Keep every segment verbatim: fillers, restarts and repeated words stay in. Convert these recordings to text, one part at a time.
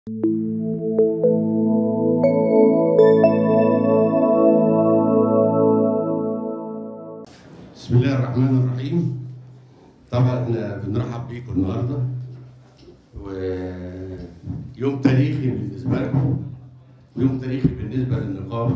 بسم الله الرحمن الرحيم. طبعا بنرحب بيكم النهارده ويوم تاريخي بالنسبه لكم ويوم تاريخي بالنسبه للنقابه.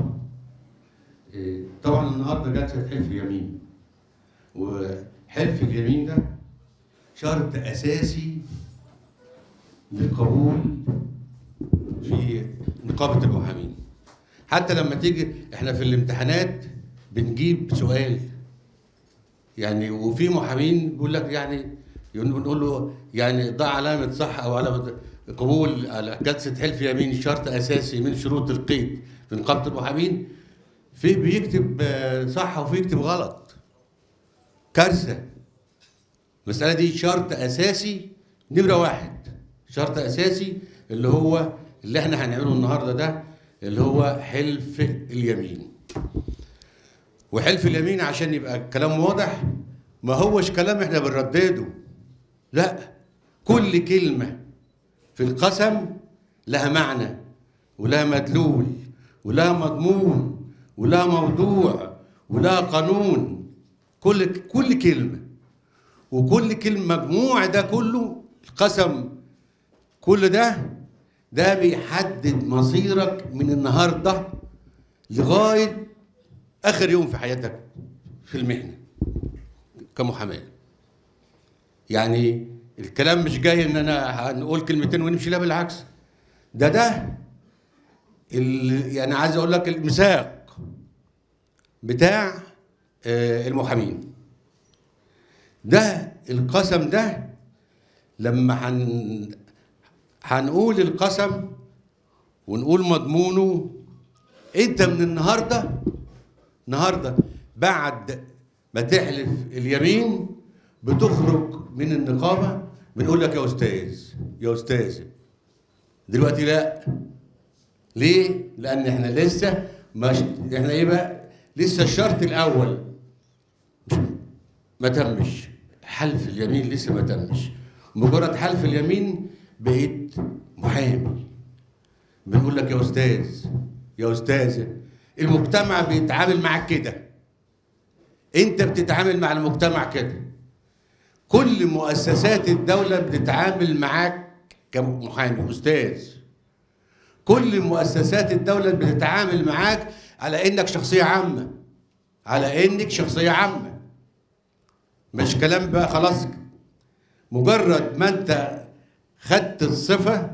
طبعا النهارده جلسه حلف يمين، وحلف اليمين ده شرط اساسي للقبول في نقابه المحامين. حتى لما تيجي احنا في الامتحانات بنجيب سؤال يعني، وفي محامين بيقول لك يعني نقول له يعني ضع علامه صح او علامه قبول على جلسه حلف يمين شرط اساسي من شروط القيد في نقابه المحامين، في بيكتب صح وفي يكتب غلط. كارثه. المساله دي شرط اساسي نمره واحد، شرط اساسي اللي هو اللي احنا هنعمله النهارده ده اللي هو حلف اليمين. وحلف اليمين عشان يبقى الكلام واضح ما هوش كلام احنا بنردده، لا، كل كلمة في القسم لها معنى ولها مدلول ولها مضمون ولها موضوع ولها قانون، كل كل كلمة وكل كلمة مجموع ده كله القسم، كل ده ده بيحدد مصيرك من النهارده لغاية آخر يوم في حياتك في المهنة كمحاماة. يعني الكلام مش جاي ان انا هنقول كلمتين ونمشي، لا بالعكس، ده ده يعني عايز اقول لك الميثاق بتاع المحامين. ده القسم ده لما هن هنقول القسم ونقول مضمونه، انت من النهارده النهارده بعد ما تحلف اليمين بتخرج من النقابه بنقول لك يا استاذ يا استاذ. دلوقتي لا. ليه؟ لان احنا لسه مش احنا ايه بقى؟ لسه الشرط الاول ما تمش، حلف اليمين لسه ما تمش. مجرد حلف اليمين بقيت محامي. بنقول لك يا استاذ يا استاذه. المجتمع بيتعامل معاك كده، انت بتتعامل مع المجتمع كده، كل مؤسسات الدولة بتتعامل معاك كمحامي استاذ، كل مؤسسات الدولة بتتعامل معاك على انك شخصية عامة، على انك شخصية عامة، مش كلام بقى خلاص. مجرد ما انت خدت الصفة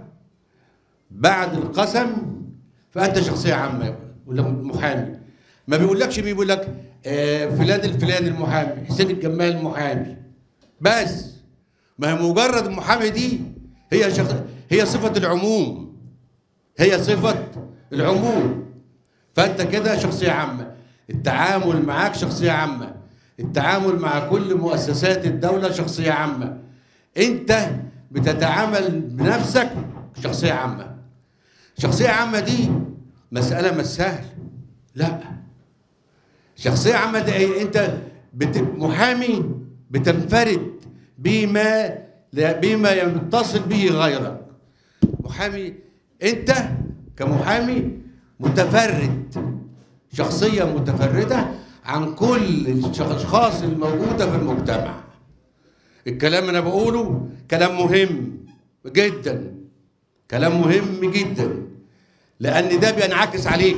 بعد القسم فانت شخصية عامة ولا محامي. ما بيقولكش مين، بيقول لك آه فلان الفلاني المحامي، حسين الجمال المحامي بس. ما هي مجرد المحامي دي هي شخص، هي صفة العموم، هي صفة العموم. فانت كده شخصية عامة، التعامل معاك شخصية عامة، التعامل مع كل مؤسسات الدولة شخصية عامة، انت بتتعامل بنفسك شخصية عامة. شخصية عامة دي مسألة مش سهل، لا. شخصية عامة دي انت بت... محامي بتنفرد بما بما يتصل به غيرك. محامي انت كمحامي متفرد، شخصية متفردة عن كل الاشخاص الموجودة في المجتمع. الكلام انا بقوله كلام مهم جدا، كلام مهم جدا، لان ده بينعكس عليك.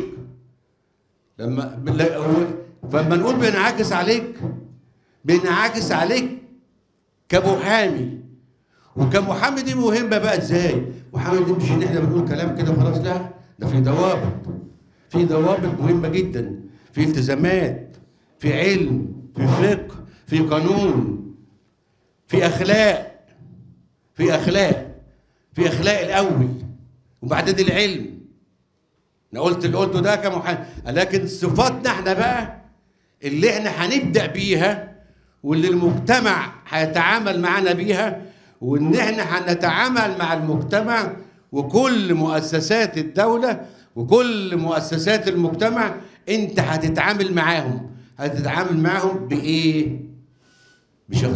لما فلما نقول بينعكس عليك، بينعكس عليك كمحامي. وكمحامي دي مهمه بقى ازاي؟ محامي دي مش ان احنا بنقول كلام كده خلاص، لا، ده في ضوابط، في ضوابط مهمه جدا، في التزامات، في علم، في فقه، في قانون، في اخلاق، في اخلاق، في اخلاق الاول وبعدين العلم. انا قلت اللي قلته ده كمحامي، لكن صفاتنا احنا بقى اللي احنا هنبدا بيها واللي المجتمع هيتعامل معانا بيها، وان احنا هنتعامل مع المجتمع وكل مؤسسات الدوله وكل مؤسسات المجتمع انت هتتعامل معاهم. هتتعامل معاهم بايه؟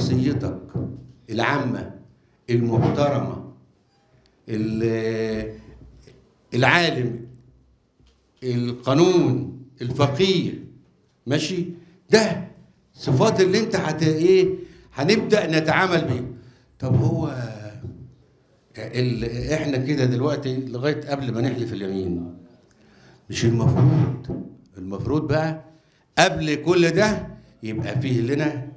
بشخصيتك العامه المحترمه العالم، القانون، الفقيه، ماشي؟ ده صفات اللي انت هت ايه هنبدا نتعامل بيها. طب هو ال... احنا كده دلوقتي لغايه قبل ما نحلف اليمين، مش المفروض المفروض بقى قبل كل ده يبقى فيه لنا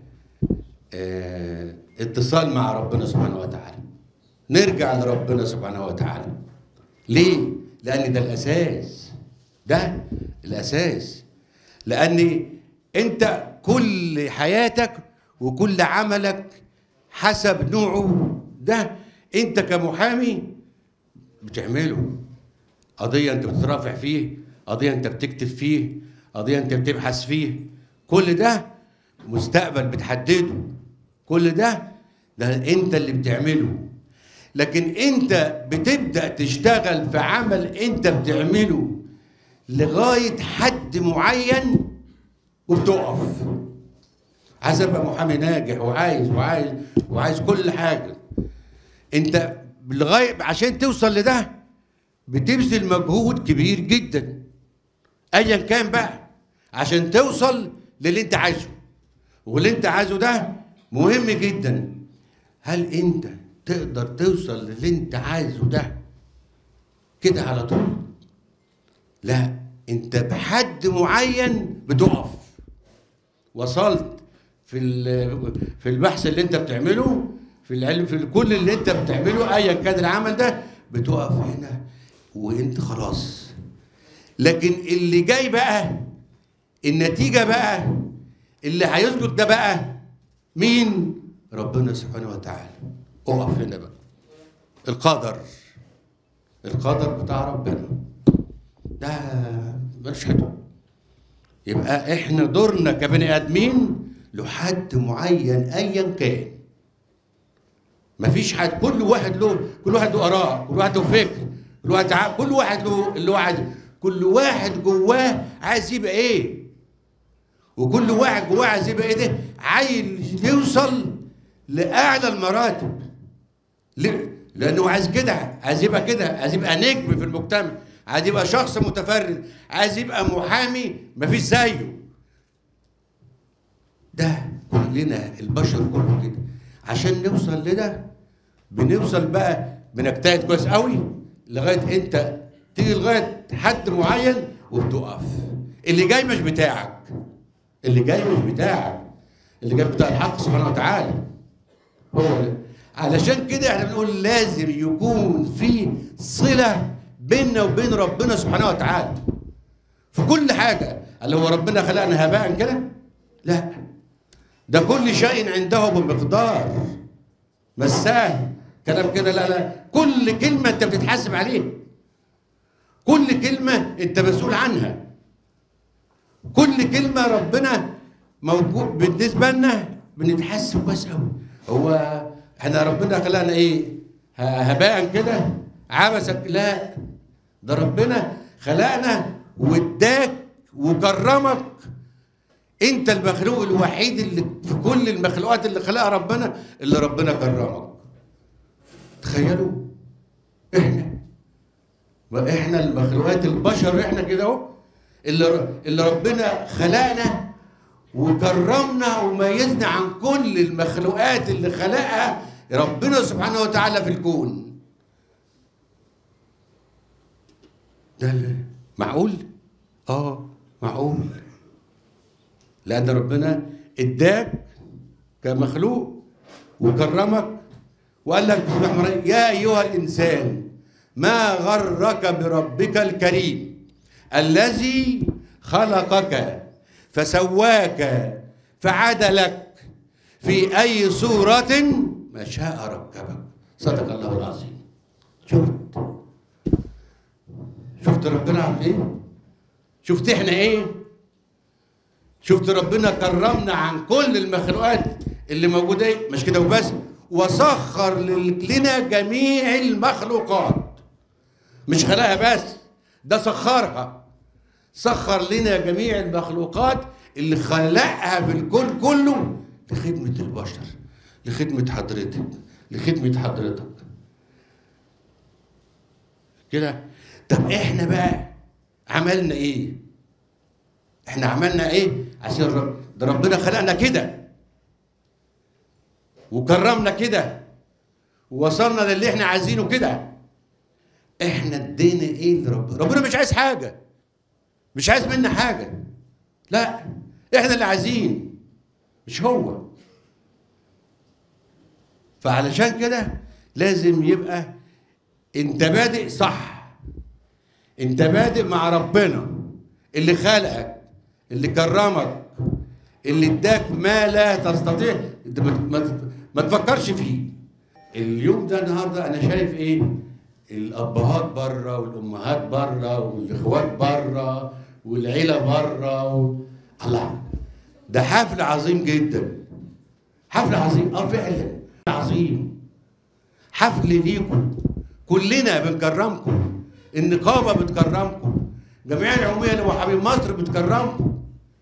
اه اتصال مع ربنا سبحانه وتعالى، نرجع لربنا سبحانه وتعالى. ليه؟ لأن ده الأساس، ده الأساس. لأن أنت كل حياتك وكل عملك حسب نوعه ده أنت كمحامي بتعمله. قضية أنت بترافع فيه، قضية أنت بتكتب فيه، قضية أنت بتبحث فيه، كل ده مستقبل بتحدده، كل ده ده أنت اللي بتعمله. لكن أنت بتبدأ تشتغل في عمل أنت بتعمله لغاية حد معين وبتقف. عايز ابقى محامي ناجح وعايز وعايز وعايز كل حاجة. أنت لغاية عشان توصل لده بتبذل مجهود كبير جدا أيا كان بقى عشان توصل للي أنت عايزه. واللي أنت عايزه ده مهم جدا. هل أنت تقدر توصل للي أنت عايزه ده كده على طول؟ لا، أنت بحد معين بتقف. وصلت في في البحث اللي أنت بتعمله، في العلم، في كل اللي أنت بتعمله أيا كان العمل ده، بتقف هنا وأنت خلاص. لكن اللي جاي بقى النتيجة بقى اللي هيسجد ده بقى مين؟ ربنا سبحانه وتعالى. اقف هنا بقى. القدر القدر بتاع ربنا ده ملوش حدود. يبقى احنا دورنا كبني ادمين لحد معين ايا كان. مفيش حد، كل واحد له كل واحد له اراء، كل واحد له فكر، كل واحد ع... كل واحد له اللي هو عايز، كل واحد جواه عايز يبقى ايه؟ وكل واحد جواه عايز يبقى ايه ده؟ عايز يوصل لاعلى المراتب. ليه؟ لانه عايز كده، عايز يبقى كده، عايز يبقى نجم في المجتمع، عايز يبقى شخص متفرد، عايز يبقى محامي مفيش زيه. ده كلنا البشر كله كده. عشان نوصل لده بنوصل بقى بنجتهد كويس قوي لغايه انت تيجي لغايه حد معين وبتقف. اللي جاي مش بتاعك، اللي جاي مش بتاعك، اللي جاي بتاع الحق سبحانه وتعالى. هو ده. علشان كده احنا بنقول لازم يكون في صله بيننا وبين ربنا سبحانه وتعالى في كل حاجه. اللي هو ربنا خلقنا هباء كده؟ لا، ده كل شيء عنده بمقدار. مش سهل كلام كده، لا لا، كل كلمه انت بتتحاسب عليها، كل كلمه انت مسؤول عنها، كل كلمه ربنا موجود بالنسبه لنا بنتحاسب كويس قوي. هو احنا ربنا خلقنا ايه؟ هباء كده عبثك؟ لا، ده ربنا خلقنا واداك وكرمك. انت المخلوق الوحيد اللي في كل المخلوقات اللي خلقها ربنا اللي ربنا كرمك. تخيلوا احنا واحنا المخلوقات البشر احنا كده اهو اللي اللي ربنا خلقنا وكرمنا وميزنا عن كل المخلوقات اللي خلقها ربنا سبحانه وتعالى في الكون. ده معقول؟ اه معقول. لأن ربنا اداك كمخلوق وكرمك وقال لك يا أيها الإنسان ما غرك بربك الكريم الذي خلقك فسواك فعدلك في أي صورة ما شاء ركبك. صدق الله العظيم. شفت شفت ربنا عمل ايه؟ شفت احنا ايه؟ شفت ربنا كرمنا عن كل المخلوقات اللي موجوده ايه؟ مش كده وبس، وسخر لنا جميع المخلوقات. مش خلقها بس، ده سخرها. سخر لنا جميع المخلوقات اللي خلقها في الكون كله لخدمة البشر، لخدمة حضرتك، لخدمة حضرتك. كده. طب احنا بقى عملنا ايه؟ احنا عملنا ايه عشان رب ده ربنا خلقنا كده وكرمنا كده ووصلنا للي احنا عايزينه كده. احنا ادينا ايه لربنا؟ ربنا مش عايز حاجه، مش عايز منا حاجه، لا احنا اللي عايزين مش هو. فعلشان كده لازم يبقى انت بادئ صح، انت بادئ مع ربنا اللي خلقك، اللي كرمك، اللي اداك ما لا تستطيع ما تفكرش فيه. اليوم ده النهارده انا شايف ايه؟ الابهات بره والامهات بره والاخوات بره والعيله بره و... الله، ده حفل عظيم جدا، حفل عظيم اه فعلا عظيم، حفل ليكم كلنا بنكرمكم، النقابه بتكرمكم، الجمعيه العموميه لمحامين مصر بتكرمكم،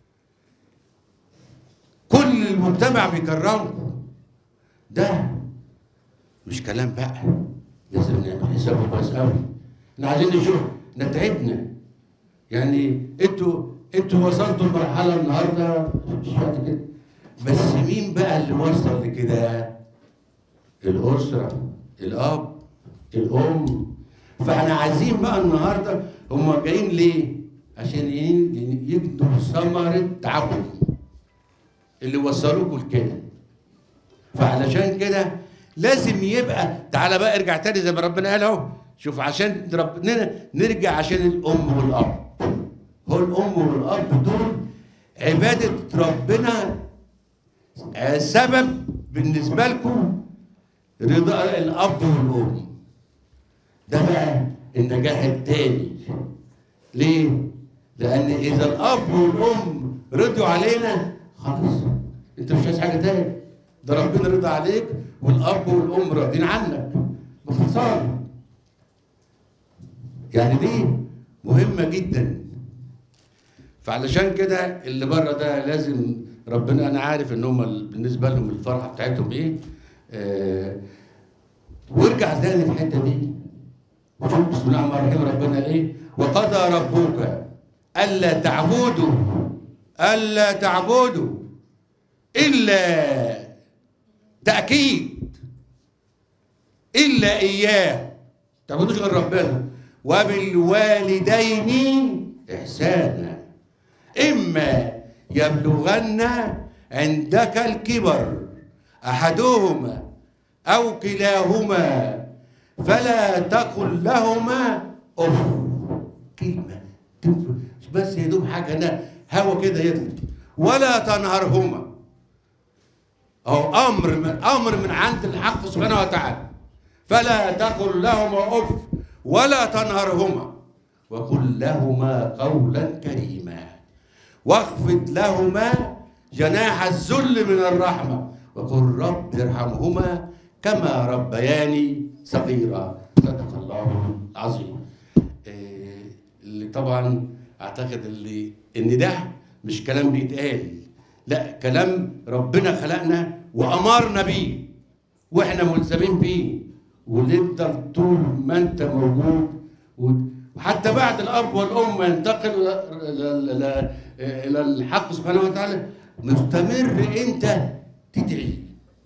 كل المجتمع بيكرمكم. ده مش كلام بقى، لازم نعمل حسابه كويس قوي. احنا عايزين نشوف نتعبنا، يعني انتوا انتوا وصلتوا لمرحله النهارده مش قد كده، بس مين بقى اللي وصل لكده؟ الاسره، الاب، الام. فاحنا عايزين بقى النهارده، هم جايين ليه؟ عشان يجدوا ثمره تعبهم اللي وصلوكوا لكده. فعلشان كده لازم يبقى، تعالى بقى ارجع تاني زي ما ربنا قال اهو، شوف عشان ربنا نرجع عشان الام والاب. هو الام والاب دول عباده ربنا سبب بالنسبه لكم رضا الاب والام. ده بقى النجاح التاني. ليه؟ لان اذا الاب والام رضوا علينا خلاص انت مش عايز حاجه تاني، ده ربنا رضا عليك والاب والام راضين عنك باختصار. يعني دي مهمه جدا. فعلشان كده اللي بره ده لازم ربنا، انا عارف ان هم بالنسبه لهم الفرحه بتاعتهم ايه. آه وارجع تاني الحته دي وشوف بسم الله الرحمن الرحيم ربنا ايه؟ وقضى ربك الا تعبدوا الا تعبدوا الا تاكيد الا اياه، ما تعبدوش غير ربنا. وبالوالدين احسانا اما يبلغن عندك الكبر احدهما او كلاهما فلا تقل لهما اف. كلمه بس يا دوب حاجه انا هوا كده يطلع. ولا تنهرهما، اهو امر من امر من عند الحق سبحانه وتعالى. فلا تقل لهما اف ولا تنهرهما وقل لهما قولا كريما واخفض لهما جناح الذل من الرحمه وقل رب ارحمهما كما ربياني صغيرا. صدق الله العظيم. إيه اللي طبعا اعتقد اللي ان ده مش كلام بيتقال، لا كلام ربنا خلقنا وامرنا بيه واحنا ملزمين بيه، ونفضل طول ما انت موجود وحتى بعد الاب والام ينتقلوا الى الحق سبحانه وتعالى مستمر انت تدعي.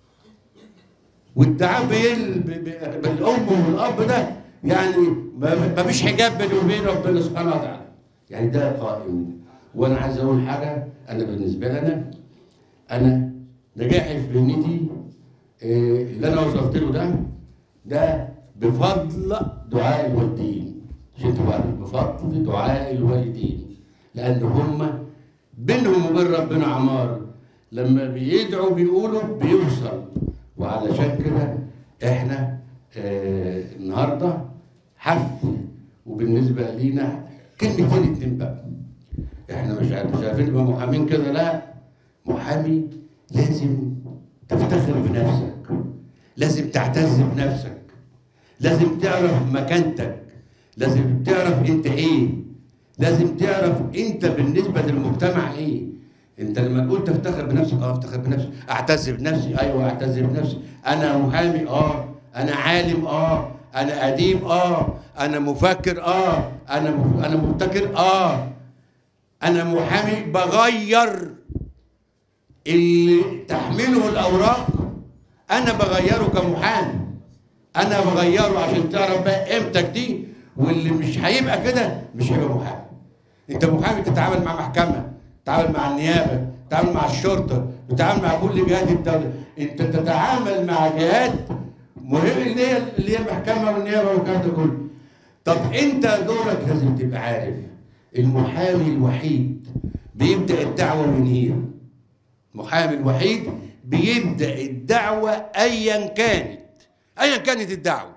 والدعاء بالام والاب ده يعني ما فيش حجاب بيني وبين ربنا سبحانه وتعالى، يعني ده قائم. وانا عايز اقول حاجه، انا بالنسبه لنا انا نجاحي في مهنتي اللي انا وصلت له ده ده بفضل دعاء الوالدين. عشان تبقى بفضل دعاء الوالدين، لان هم بينهم وبين ربنا عمار، لما بيدعوا بيقولوا بيوصل. وعلشان كده احنا اه النهارده حفل، وبالنسبه لينا كلمتين اتنين بقى. احنا مش مش عارفين نبقى محامين كده، لا، محامي لازم تفتخر بنفسك، لازم تعتز بنفسك، لازم تعرف مكانتك، لازم تعرف انت ايه، لازم تعرف انت بالنسبه للمجتمع ايه. انت لما تقول تفتخر بنفسك، اه افتخر بنفسي، اعتز بنفسي، ايوه اعتز بنفسي، انا محامي، اه انا عالم، اه انا اديب اه، انا مفكر اه، انا مف... انا مبتكر اه، انا محامي بغير اللي تحمله الاوراق، انا بغيره كمحامي، انا بغيره عشان تعرف بقى قيمتك دي. واللي مش هيبقى كده مش هيبقى محامي. انت محامي تتعامل مع محكمه، تتعامل مع النيابه، تتعامل مع الشرطه، تتعامل مع كل جهات الدوله، انت تتعامل مع جهات مهمه اللي هي اللي هي المحكمه والنيابه والكلام ده كله. طب انت دورك لازم تبقى عارف المحامي الوحيد بيبدا الدعوه وينهيها. المحامي الوحيد بيبدا الدعوه ايا كانت، ايا كانت الدعوه،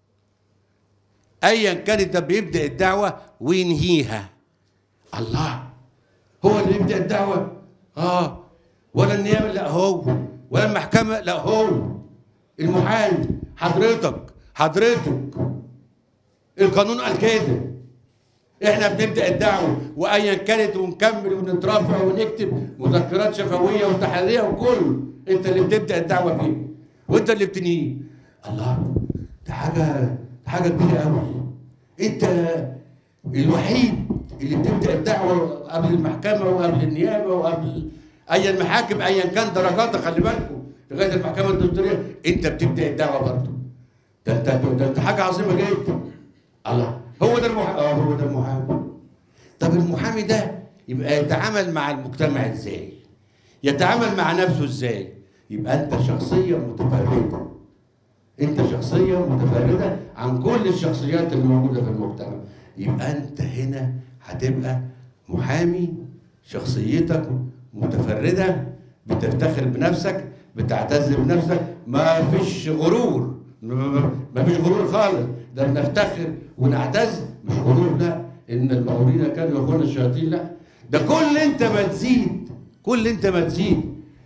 ايا كانت ده بيبدا الدعوه وينهيها. الله، هو اللي بيبدا الدعوه؟ اه. ولا النيابه؟ لا هو. ولا المحكمه؟ لا هو. المحامي حضرتك حضرتك القانون قال كده. احنا بنبدا الدعوه وايا كانت ونكمل ونترافع ونكتب مذكرات شفويه وتحريريه وكله، انت اللي بتبدا الدعوه فيه وانت اللي بتنهيه. الله، ده حاجه ده حاجه كبيره قوي. انت الوحيد اللي بتبدا الدعوه قبل المحكمه وقبل النيابه وقبل اي المحاكم ايا كان درجاتها. خلي بالكم لغايه المحكمه الدستوريه انت بتبدا الدعوه برضه. ده انت ده انت حاجه عظيمه جدا. الله، هو ده المحامي. اه هو ده المحامي. طب المحامي ده يبقى يتعامل مع المجتمع ازاي؟ يتعامل مع نفسه ازاي؟ يبقى انت شخصيه متفرده. انت شخصيه متفرده عن كل الشخصيات اللي موجوده في المجتمع. يبقى انت هنا هتبقى محامي شخصيتك متفرده، بتفتخر بنفسك، بتعتز بنفسك، ما فيش غرور، ما فيش غرور خالص. ده بنفتخر ونعتز، مش غرور. لا، ان المغرورين كانوا يخون الشياطين. لا، ده كل انت ما تزيد، كل انت ما تزيد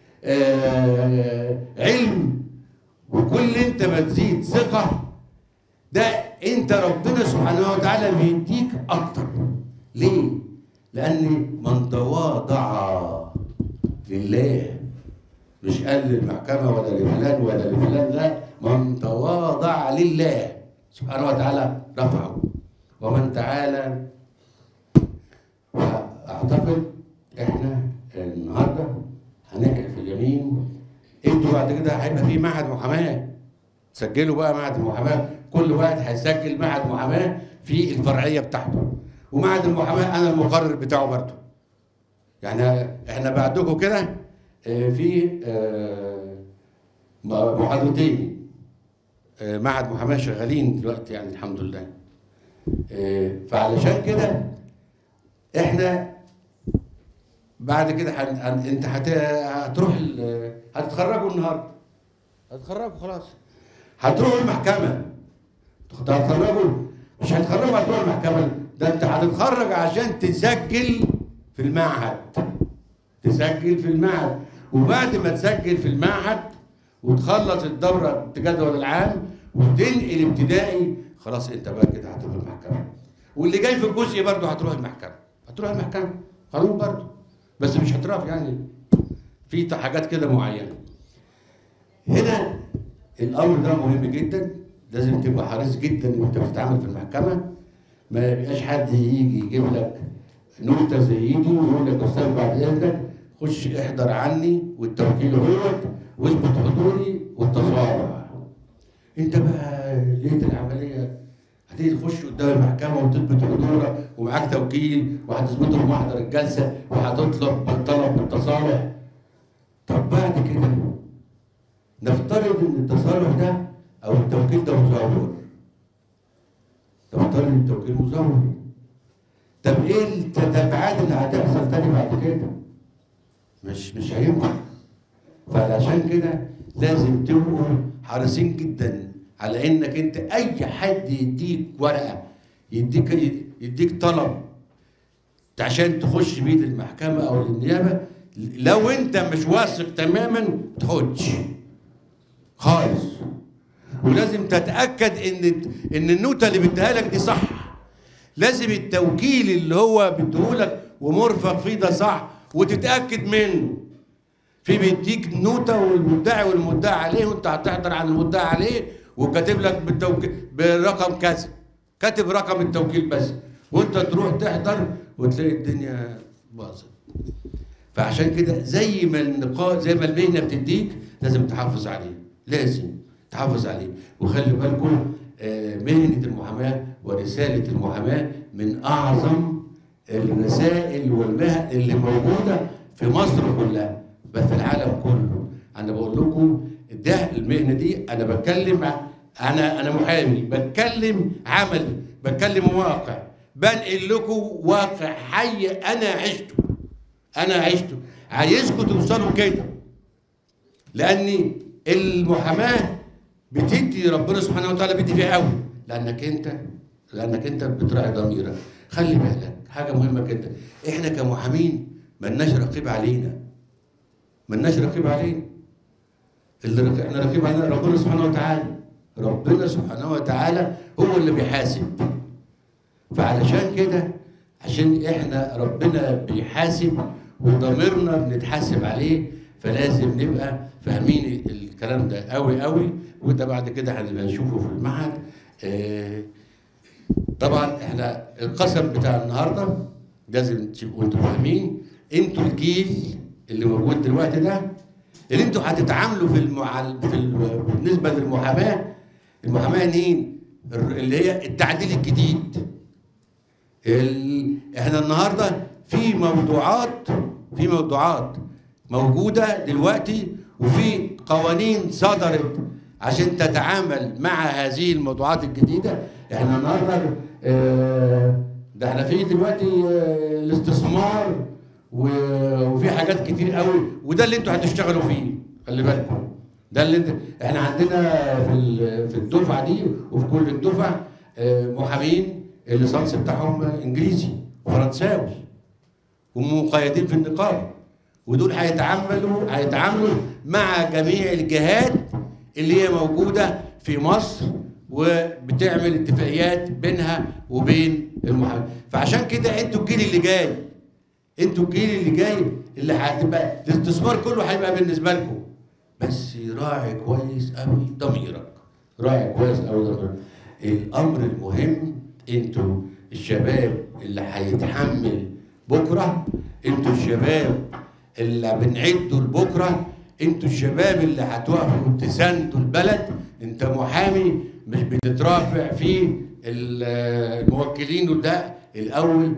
آه علم، وكل انت ما تزيد ثقه، ده انت ربنا سبحانه وتعالى بيديك اكتر. ليه؟ لان من تواضع لله، مش قال للمحكمه ولا لفلان ولا لفلان، لا، من تواضع لله سبحانه وتعالى رفعه. ومن تعالى، اعتقد احنا النهارده هنحلف اليمين. انتوا بعد كده هيبقى في معهد محاماه، سجلوا بقى معهد المحاماه، كل واحد هيسجل معهد محاماه في الفرعيه بتاعته. ومعهد المحاماه انا المقرر بتاعه برضه. يعني احنا بعدكم كده في محاضرتين معهد محاماه شغالين دلوقتي يعني الحمد لله. فعلشان كده احنا بعد كده حن... حن... انت هت... هتروح ال... هتتخرجوا النهارده، هتتخرجوا خلاص، هتروحوا المحكمه، هتتخرجوا، مش هتتخرجوا هتروحوا المحكمه، ده انت هتتخرج عشان تسجل في المعهد، تسجل في المعهد. وبعد ما تسجل في المعهد وتخلص الدوره التجدول العام وتنقل ابتدائي، خلاص انت بقى كده هتروح المحكمه. واللي جاي في الجزء برضه هتروح المحكمه، هتروح المحكمه قانون برضه، بس مش هترافع يعني في حاجات كده معينه. هنا الامر ده مهم جدا، لازم تبقى حريص جدا ان انت بتتعامل في المحكمه. ما يبقاش حد يجي يجيب لك نوته زي دي ويقول لك استاذ بعد اذنك خش احضر عني والتوكيل اهوت واثبت حضوري والتصارع. انت بقى لقيت العمليه هتيجي تخش قدام المحكمه وتثبت حضورك ومعاك توكيل وهتثبته في محضر الجلسه وهتطلب طلب بالتصالح. طب بعد كده نفترض ان التصالح ده او التوكيل ده مزور. نفترض ان التوكيل مزور. طب ايه التبعات اللي هتحصل تاني بعد كده؟ مش مش هينفع. فعشان كده لازم تبقوا حريصين جدا على انك انت اي حد يديك ورقه، يديك يديك طلب عشان تخش بيه المحكمه او النيابه، لو انت مش واثق تماما ما تاخدش خالص. ولازم تتاكد ان ان النوته اللي بيديها لك دي صح. لازم التوكيل اللي هو بيديهولك ومرفق فيه ده صح وتتاكد منه. في بيديك نوته والمدعي والمدعي عليه وانت هتحضر عن المدعي عليه وكاتب لك بالتوكيل برقم كذا، كاتب رقم التوكيل بس، وانت تروح تحضر وتلاقي الدنيا باظت. فعشان كده زي ما النقاط زي ما المهنه بتديك لازم تحافظ عليه، لازم تحافظ عليه. وخلي بالكم مهنه المحاماه ورساله المحاماه من اعظم الرسائل والمهن اللي موجوده في مصر كلها، بل في العالم كله. انا بقول لكم ده المهنه دي، انا بتكلم انا انا محامي، بتكلم عملي، بتكلم واقع، بنقل لكم واقع حي انا عشته، انا عشته. عايزكم توصلوا كده، لان المحاماه بتدي ربنا سبحانه وتعالى بيدي فيها قوي، لانك انت لانك انت بتراعي ضميرك. خلي بالك حاجه مهمه جدا، احنا كمحامين ملناش رقيب علينا، ملناش رقيب علينا. اللي احنا رقيب علينا ربنا سبحانه وتعالى، ربنا سبحانه وتعالى هو اللي بيحاسب. فعلشان كده عشان احنا ربنا بيحاسب وضميرنا بنتحاسب عليه، فلازم نبقى فاهمين الكلام ده قوي قوي. وده بعد كده هنبقى نشوفه في المعهد. اه طبعا احنا القسم بتاع النهارده لازم تبقوا انتوا فاهمين، انتوا الجيل اللي موجود دلوقتي ده اللي انتوا هتتعاملوا في المعل... في ال... بالنسبه للمحاماه. المحاماه مين؟ اللي هي التعديل الجديد. ال... احنا النهارده في موضوعات في موضوعات موجوده دلوقتي، وفي قوانين صدرت عشان تتعامل مع هذه الموضوعات الجديده. احنا النهارده اه ده احنا في دلوقتي اه الاستثمار وفي حاجات كتير قوي، وده اللي انتوا هتشتغلوا فيه. خلي بالكم ده اللي انت احنا عندنا في في الدفعه دي وفي كل الدفع محامين الليسانس بتاعهم انجليزي وفرنساوي ومقيدين في النقابه، ودول هيتعاملوا هيتعاملوا مع جميع الجهات اللي هي موجوده في مصر وبتعمل اتفاقيات بينها وبين المحامين. فعشان كده انتوا الجيل اللي جاي، انتوا الجيل اللي جاي اللي هتبقى الاستثمار كله هيبقى بالنسبه لكم، بس راعي كويس قوي ضميرك، راعي كويس قوي ضميرك. الامر المهم انتوا الشباب اللي هيتحمل بكره، انتوا الشباب اللي بنعدوا لبكره، انتوا الشباب اللي هتوقفوا تساندوا البلد. انت محامي مش بتترافع في الموكلين، وده الاول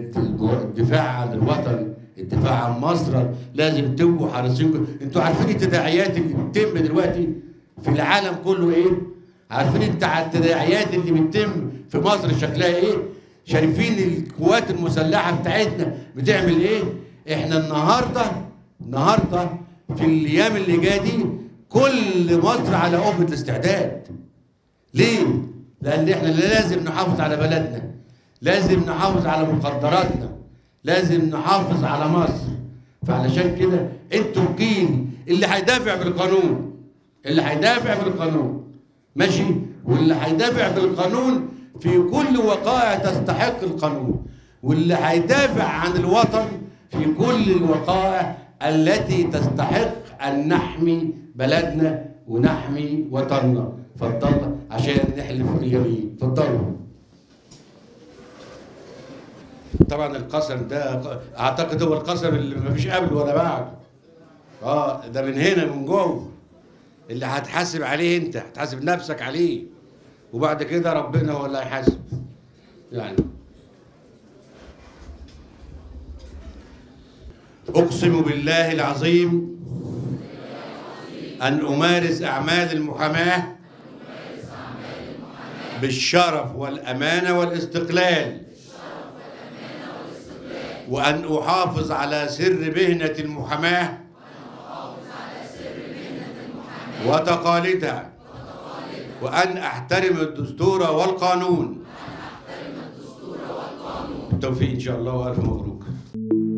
الدفاع عن الوطن، الدفاع عن مصر، لازم تبقوا حريصين. انتوا عارفين التداعيات اللي بتتم دلوقتي في العالم كله ايه؟ عارفين انت على التداعيات اللي بتتم في مصر شكلها ايه؟ شايفين القوات المسلحه بتاعتنا بتعمل ايه؟ احنا النهارده النهارده في الايام اللي جايه دي كل مصر على قبه الاستعداد. ليه؟ لان احنا لازم نحافظ على بلدنا، لازم نحافظ على مقدراتنا، لازم نحافظ على مصر. فعلشان كده انتوا الجيل اللي هيدافع بالقانون، اللي هيدافع بالقانون ماشي، واللي هيدافع بالقانون في كل وقائع تستحق القانون، واللي هيدافع عن الوطن في كل الوقائع التي تستحق ان نحمي بلدنا ونحمي وطننا. اتفضل عشان نحلف اليمين. اتفضلوا. طبعا القسم ده اعتقد هو القسم اللي ما فيش قبل ولا بعد. اه ده من هنا من جوه اللي هتحاسب عليه، انت هتحاسب نفسك عليه، وبعد كده ربنا هو اللي هيحاسب. يعني اقسم بالله العظيم ان امارس اعمال المحاماه بالشرف والامانه والاستقلال، وأن أحافظ على سر مهنة المحاماة وتقاليدها، وأن أحترم الدستور والقانون. بالتوفيق إن شاء الله وألف مبروك.